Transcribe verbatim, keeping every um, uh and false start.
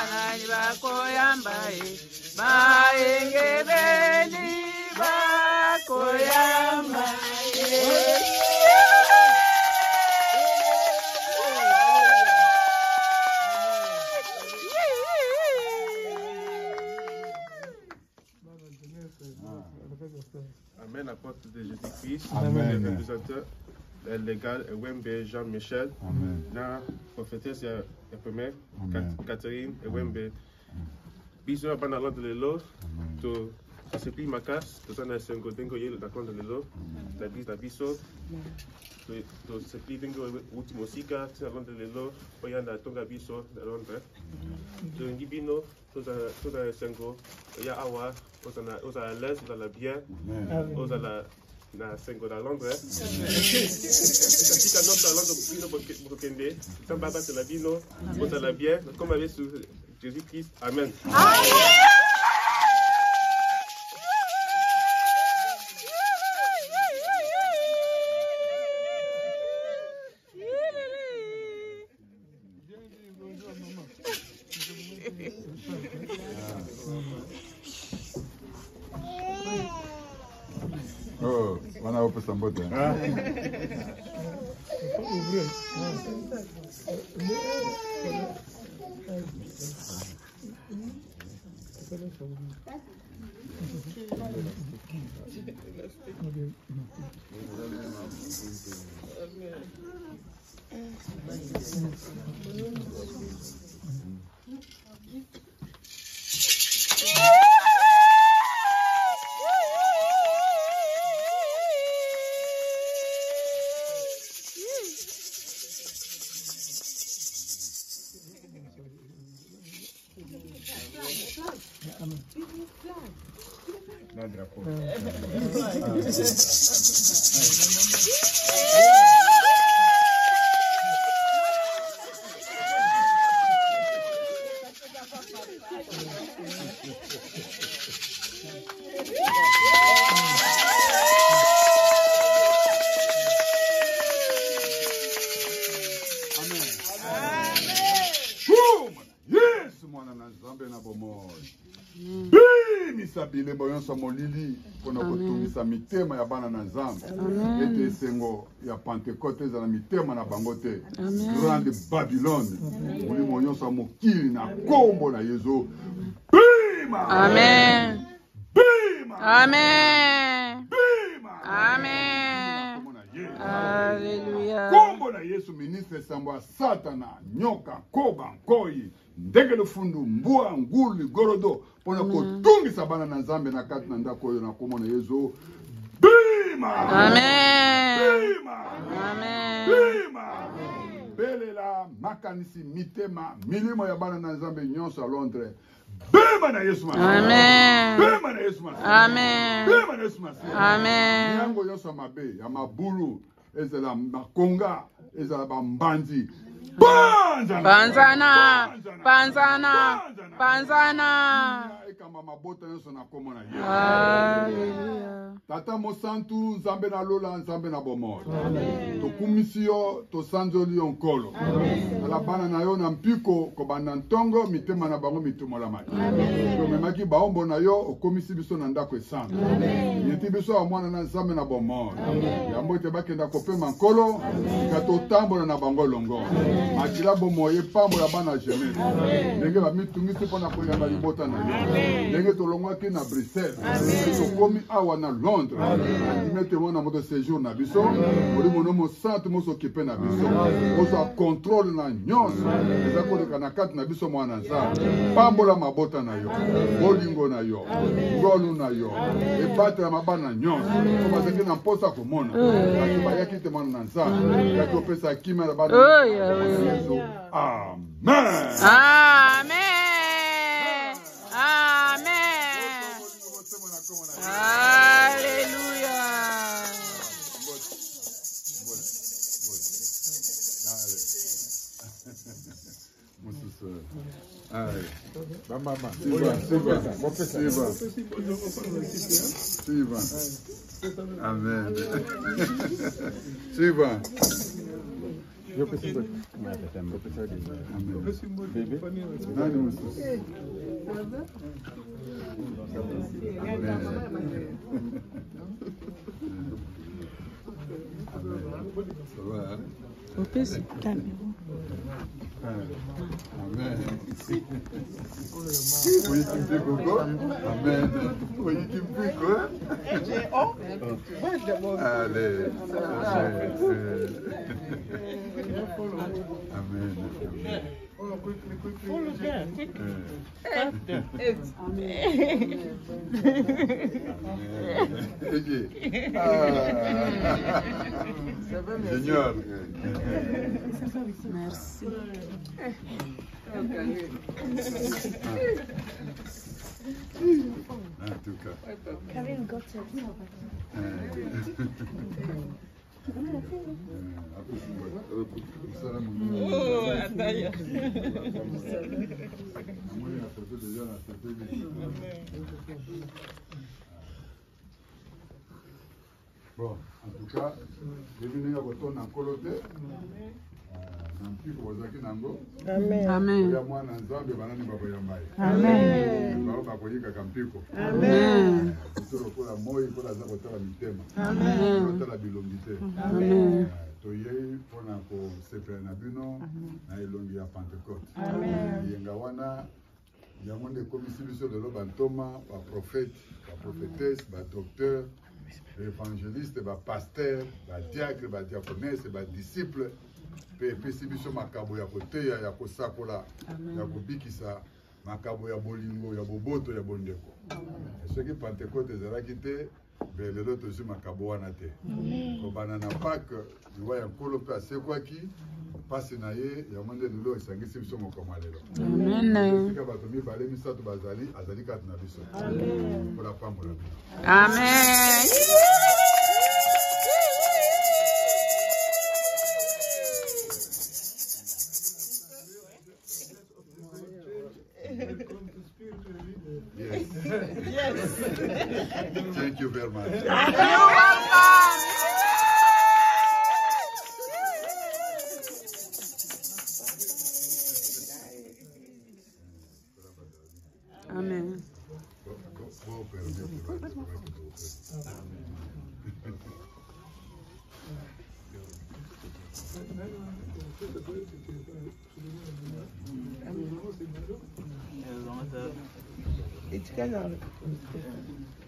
Nani bakoyambaye baengebeni bakoyambaye. Amen, apôtre de Jésus-Christ. Amen. Le représentateur légal, Wembe Jean-Michel. Amen. La prophétesse, la première, Catherine, Wembe. Bisous à Banalon de l'Elo. To Sepli Makas, to Sana Sengo Dengo Yel, la Conde de l'Elo. La Bise, la Biso. To Sepli Dengo Ultimo Sika, Salon de l'Elo. Oyanda Tonga Biso, de Londres. To Ngibino, to Sana Sengo. Oya Awa, Osa l'aise, Osa la bien. Osa la. Na sengo da Londres. Sika notre Londres bino bokende. Samba ba la bino, osa la bien, comme avec Jésus-Christ. Amen. Oh, wana opo sambote. Ah. La drapeau. Sabile boyon sa molili pona kotungisa mitema ya bana na Nzambe ete sengo ya Pentecote za mitema na bangote grande Babylone muli moyon sa mokili na kombo na Yesu bima. Amen. Bima. Amen. Bima. Amen. Alléluia. Kombo na Yesu ministre sambwa Satana nyoka koba nkoi ndege lufundu mbua nguli gorodo pona kotungisa bana na Nzambe na kati na ndako yo na kombo na Yesu bima. Amen. Bima. Amen. Bima. Belela makanisi mitema milimo ya bana na Nzambe nyonso a Londres bima na Yesu. Amen. Bima na Yesu. Amen. Bima na Yesu. Amen. Yango nyonso mabe ya mabulu ezala makonga ezala bambanzi Panzana! Panzana! Panzana! Panzana! Ekamba mabota nyonso na kombo na Yesu. Hallelujah. Tata mosantu Nzambe na lola Nzambe na bomoi. Tokumisi yo tosanzoli yo nkolo. Ala bana na yo na mpiko kobanda ntongo mitema na bango mitumola maki. Tomemaki baombo na yo okomisi biso na ndako esanga. Yeti biso ya mwana na Nzambe na bomoi. Yambo ete bakenda kopema nkolo kato tambola na bango longo. Makila bomoye pambo ya bana jeunesse. Ndenge ba mitungisi pona koyamba libota na yo. Ndenge tolongwaki na Bruxelles. Tokomi awa na Londres. Andimete mona moto séjour na biso. Oli monomo santu moso kipe na biso. Oso contrôle na nyonso. Eza koleka na kati na biso mwana Nzambe. Pambola mabota na yo. Bolingo na yo. Ngolu na yo. Ebate na mabana nyonso. Komazaki na mposa komona. Kasi bayaki te mwana na Nzambe. Yaki opesa kimia na bana. Amen. Amen. Amen. Alléluia. Amen. Suivant. Amen. Oui, tu me dis Coco. Amen. Oui, tu me dis quoi? Allez. Amen. Seigneur. Merci. En tout cas. Karine got it. Oh, d'ailleurs. Bon, en tout cas, je viens de retourner en coloté. Amen. Amen. Il y a des commissions de l'Obantoma, des prophètes, des prophétesses, des docteurs, des évangélistes, des pasteurs, des diacres, des diaconesses, des disciples. Pe pesibiso makabo ya koteya ya kosakola ya kobikisa makabo ya bolingo ya boboto ya bondeko. Soki Pentecôte ezalaki te be lelo tozi makabo wana te. Kobana na Pâques liwa ya nkolo mpe asekwaki pasi na ye ya monde lelo esangisi biso mokoma lelo. Amen. Sika bato mibale misato bazali azali kati na biso. Amen. Mpola pambola bino. Amen. Yes. Yes. Thank you very much. You're welcome. Amen. It's kind of